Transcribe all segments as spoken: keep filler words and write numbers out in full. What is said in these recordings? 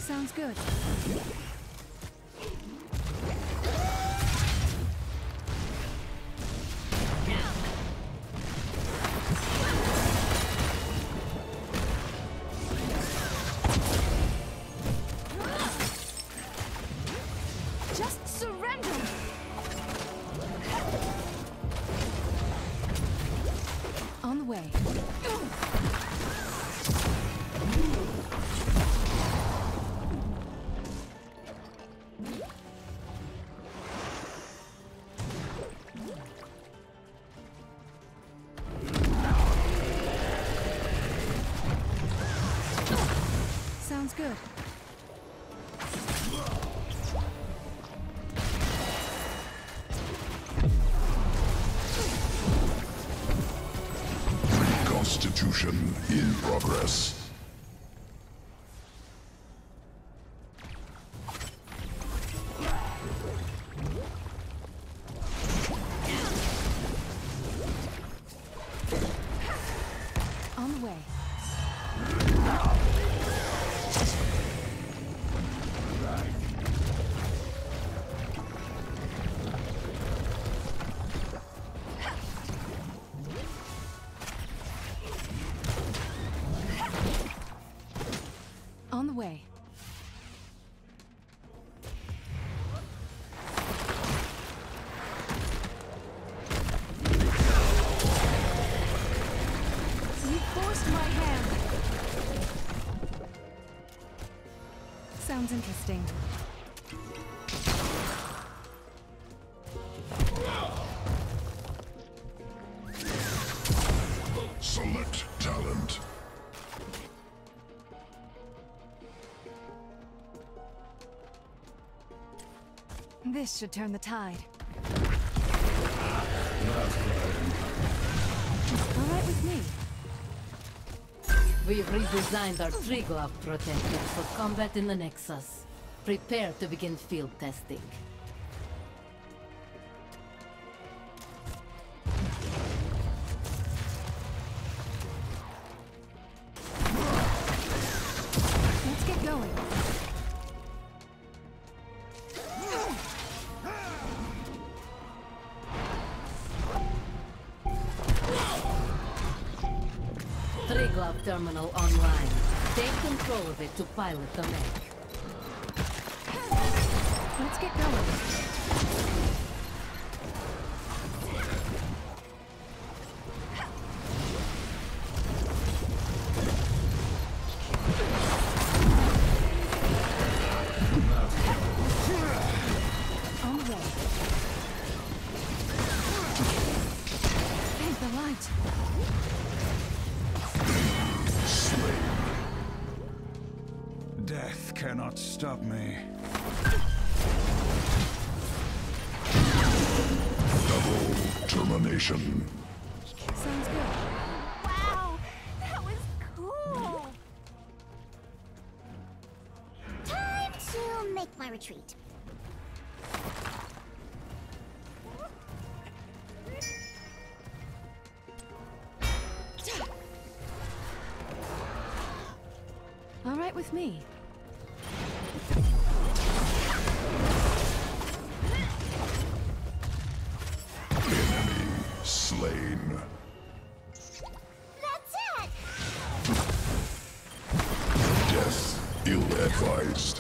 Sounds good. Just surrender! On the way. Sounds good. Constitution in progress. On the way. On the way. You forced my hand. Sounds interesting. Select talent. This should turn the tide. All right with me. We've redesigned our three-glove protector for combat in the Nexus. Prepare to begin field testing. Let's get going. Three-glove terminal online. Take control of it to pilot the mech. Let's get going. On the way. Thank the light. Death cannot stop me. Double termination. Sounds good. Wow, that was cool. Time to make my retreat. All right with me. Enemy slain. That's it! Death ill-advised.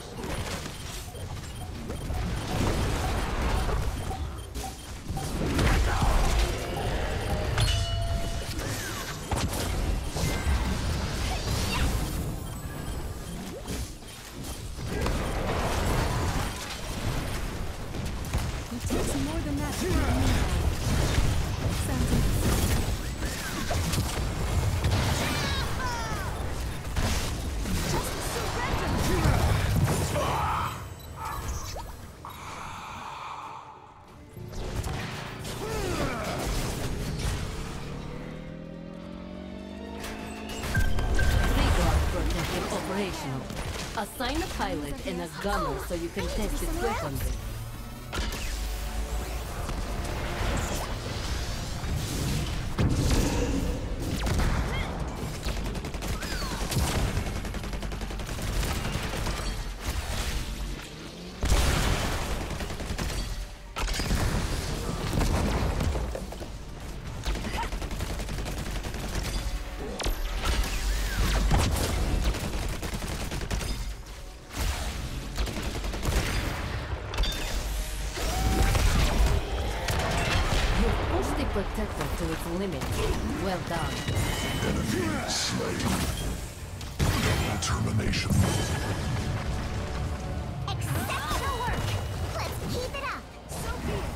It takes more than that to get me. Sounds interesting. Three-glove protector operational. Assign a pilot and a gunner so you can test its weaponry. limit. Well done. Enemy slain. Double termination. Exceptional work! Let's keep it up! So be it!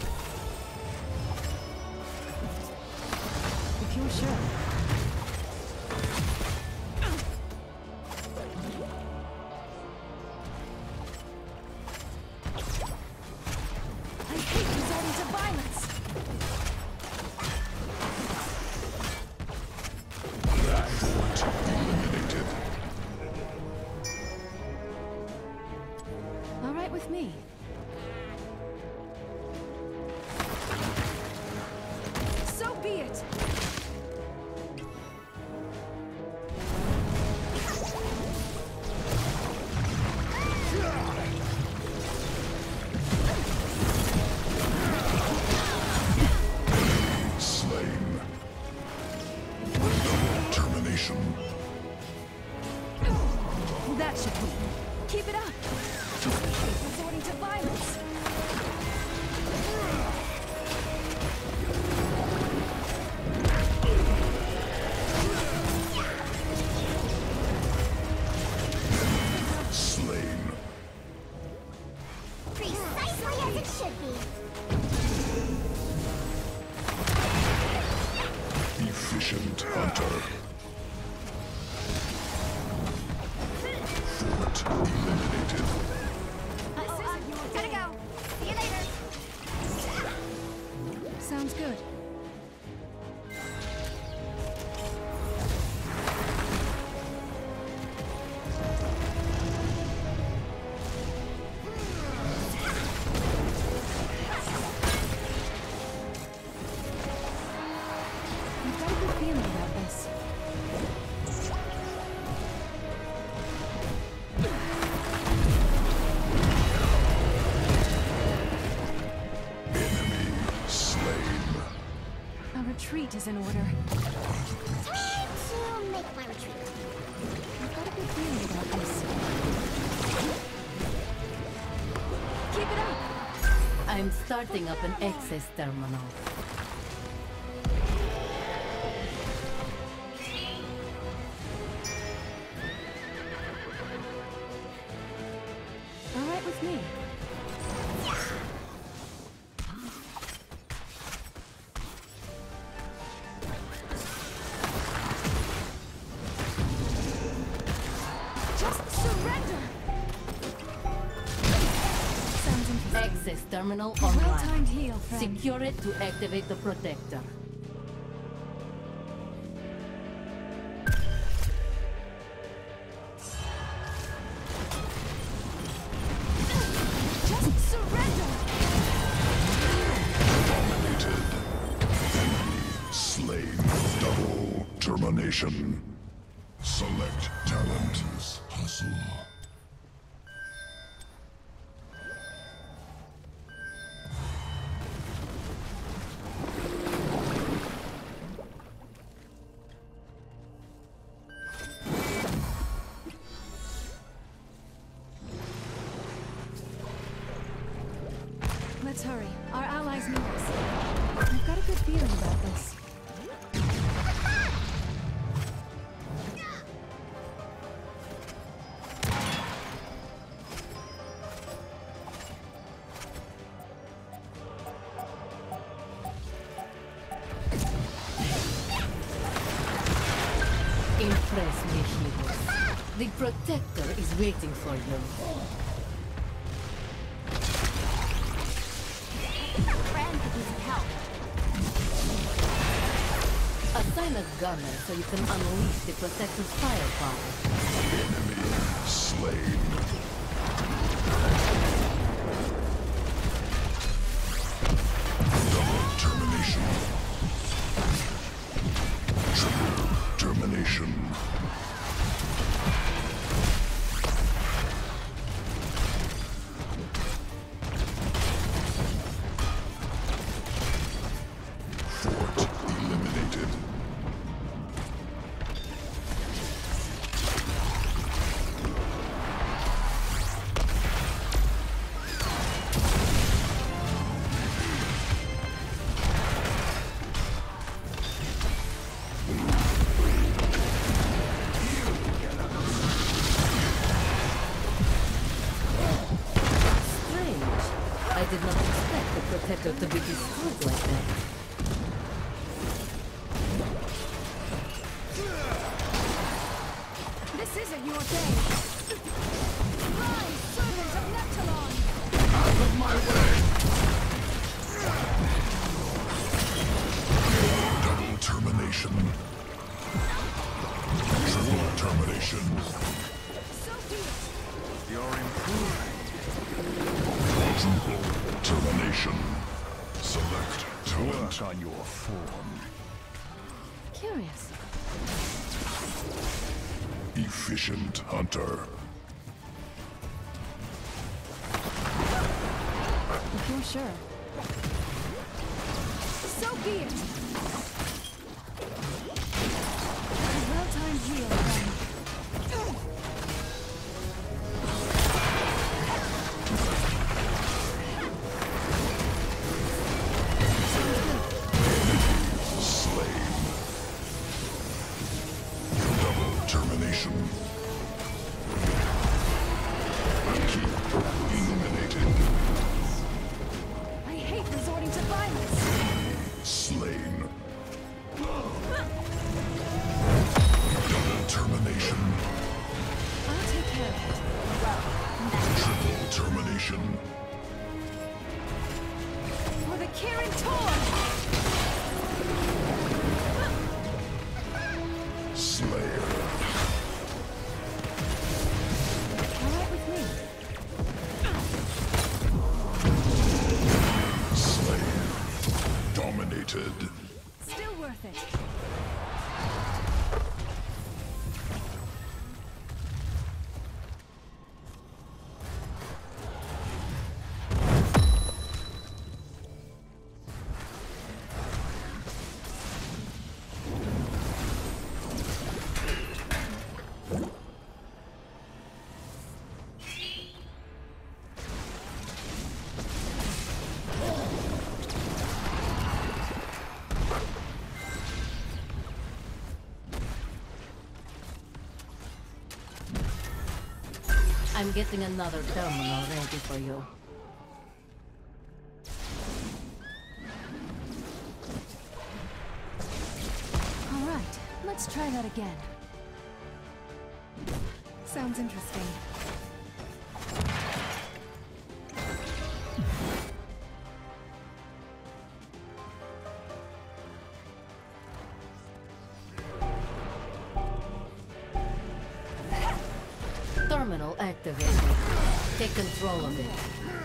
If you're sure. I hate resorting to violence. Eliminated. All right with me. So be it. Slain. Double termination. That should be. Keep it up. Just hate resorting to violence. Slain. Precisely as it should be! Efficient hunter. Fort eliminated. Gotta go! See you later! Sounds good. I've got a good feeling about this. Enemy slain. A retreat is in order. Time to make my retreat. I've got a good feeling about this. Keep it up! I'm starting up an access terminal. All right with me. Just surrender! Sounds interesting. Access terminal A online. well-timed heal, friend. Secure it to activate the protector. Just surrender! Dominated. Enemy slain. Double termination. Select talent. Hustle. Let's hurry. Our allies need us. I've got a good feeling about this. Impress me, heroes. The protector is waiting for you. A friend could use some help. Assign a gunner so you can unleash the protector's firepower. Enemy slain. Double termination. Triple termination. Fort eliminated. This isn't your day. Rise, servant of Neptulon! Out of my way! Double termination. Triple termination. So be it. You're improving. Quadruple termination. Select talent. Work on your form. Curious. Efficient hunter. If you're sure. So be it. A well-timed heal, then. Slain. Double termination. Keep eliminated. I hate resorting to violence. Slain. Double termination. I'll take care of it. Triple termination. For the Kirin Tor! Slayer. All right with me. Slayer. Dominated. Still worth it. I'm getting another terminal ready for you. All right, let's try that again. Sounds interesting. Terminal activated. Take control of it.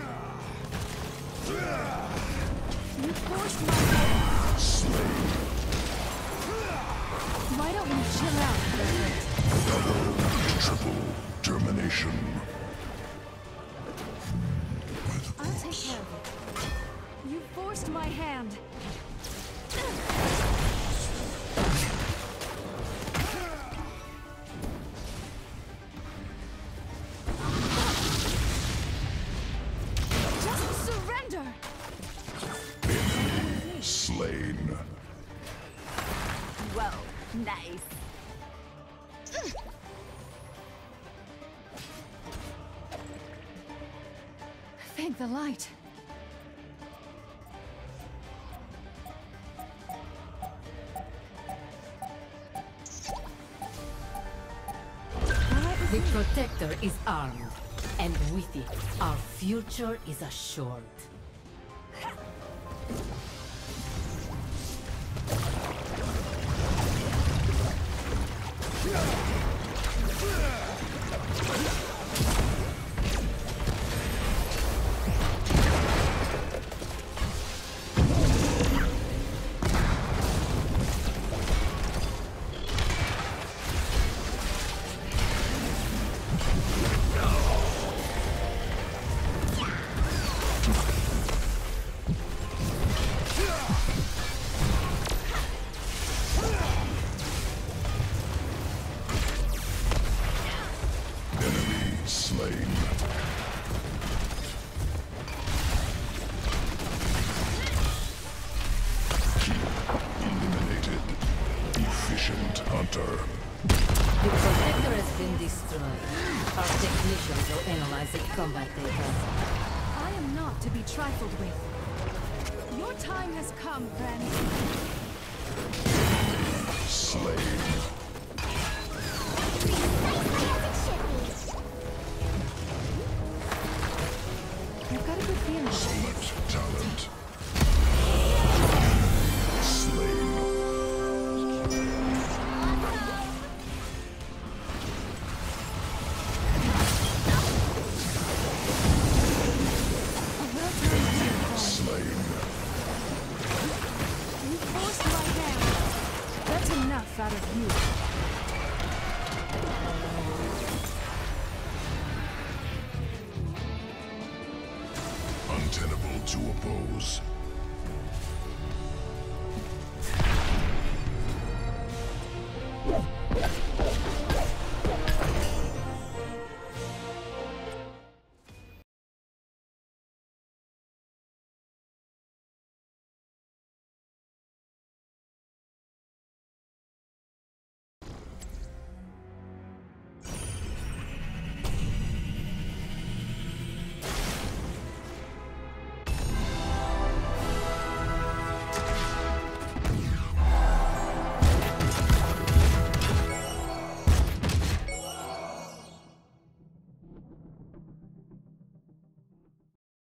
You forced my... Slain. Why don't you chill out for a bit? Double. Triple termination. I'll take care of it. You forced my hand. Just surrender! Enemy slain. Whoa, nice. Thank the light. The Protector is armed, and with it, our future is assured. Enemy slain. Keep eliminated. Efficient hunter. The Protector has been destroyed. Our technicians will analyze the combat data. I am not to be trifled with. Your time has come, friend. Slain. foes.